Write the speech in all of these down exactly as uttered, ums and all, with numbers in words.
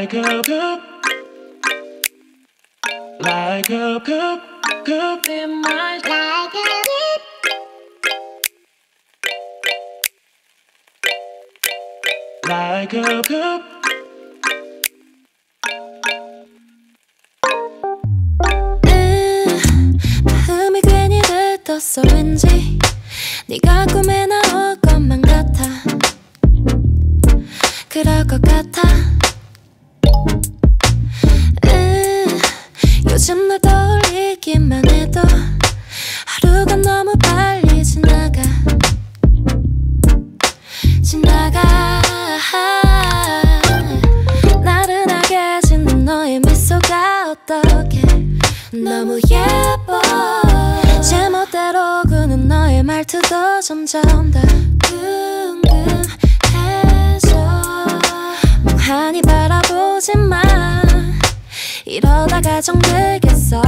like a cup, like a cup, cup in my like a cup, like a cup. 음, 마음이 괜히 들떴어 왠지 네가 꿈에 나올 것만 같아. 그럴 것 같아. 음, 요즘 널 떠올리기만 해도 하루가 너무 빨리 지나가 지나가. 나른하게 짓는 너의 미소가 어떡해 너무 예뻐. 제멋대로 구는 너의 말투도 점점 더 궁금해져. 멍하니 바라보지만 이러다가 정들겠어.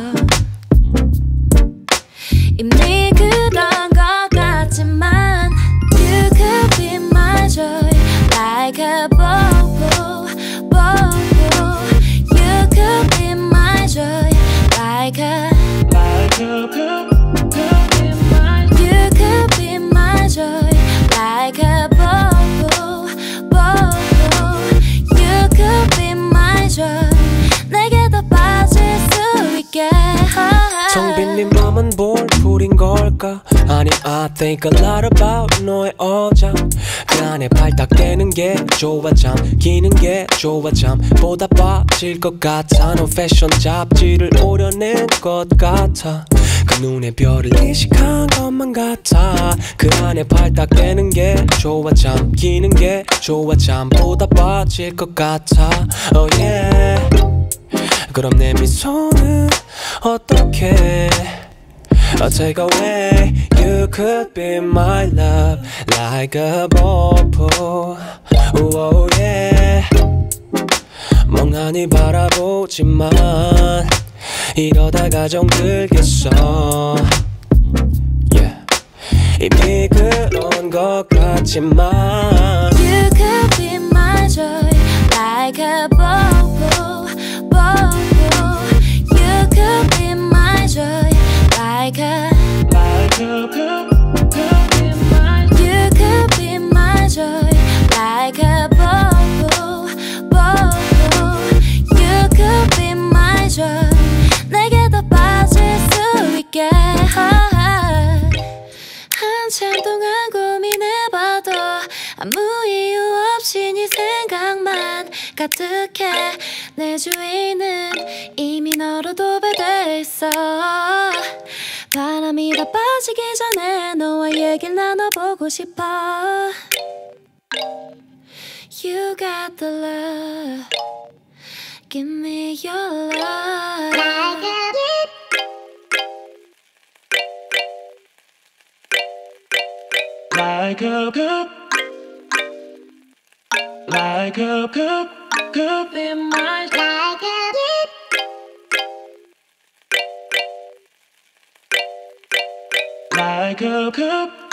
이미 그런 것 같지만 You could be my joy like a bubble, bubble. You could be my joy like a Like a cup, cup in my. You could be my joy like a bubble, bubble. You could be my joy. 내게 더 빠질 수 있게. 텅 빈 네 맘은 볼풀인 걸까? 아니 I think a lot about 너의 어장. 그 안에 발딱대는 게 좋아 잠기는 게 좋아 잠보다 빠질 것 같아. 너 패션 잡지를 오려낸 것 같아. 그 눈에 별을 이식한 것만 같아. 그 안에 발딱대는 게 좋아 잠기는 게 좋아 잠보다 빠질 것 같아. Oh yeah. 그럼 내 미소는 어떻게 I'll take away. You could be my love like a bubble. Oh yeah. 멍하니 바라보지만 이러다가 정들겠어. Yeah. 이미 그런 것 같지만 You could be my joy like a bubble, bubble. You could be my joy like a Like a cup, cup in my. You could be my joy like a bubble, bubble. You could be my joy. 내게 더 빠질 수 있게. 한참 동안 고민해봐도 아무 이유 없이 네 생각만 가득해. 내 주위는 이미 너로 도배돼 있어. 바람이 다 빠지기 전에 너와 얘기를 나눠보고 싶어. You got the love. Give me your love. Like a Like a cup, like a cup, cup in my. Like a Like a cup.